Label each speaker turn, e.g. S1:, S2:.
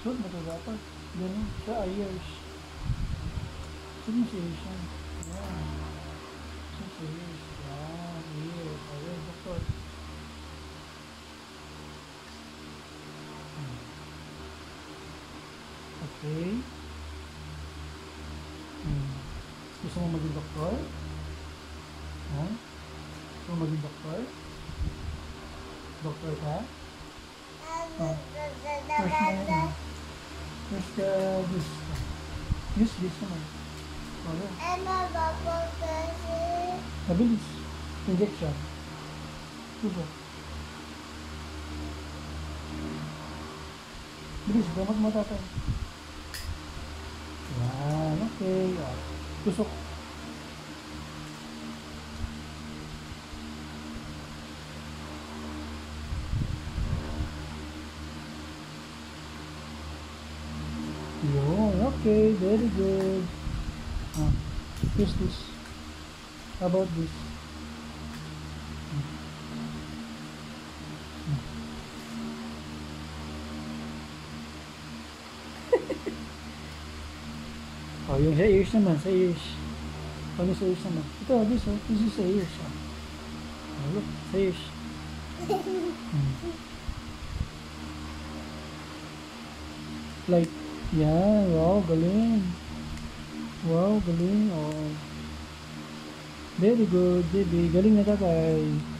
S1: Likod na ito dapat. Ganun. Sa ears. Sige sa ears yan. Yan. Sige sa ears. Yan. Ears. Ayun, doktor. Okay. Gusto mo maging doktor? Ha? Gusto mo maging doktor? Doktor ka? Oh. First, this. Use this naman. Oh, yeah. Mabilis. Injection. Tubo. Bilis, gamot mo tatay. Yan, okay. Tusok. Yun, okay, very good. Use this. How about this? Oh, yung sa ears naman, sa ears. Ano sa ears naman? Ito, this is sa ears. Oh, look, sa ears. Like, yeah, wow, galing. Wow, galing. Oh. Very good, baby. Galing na tatay.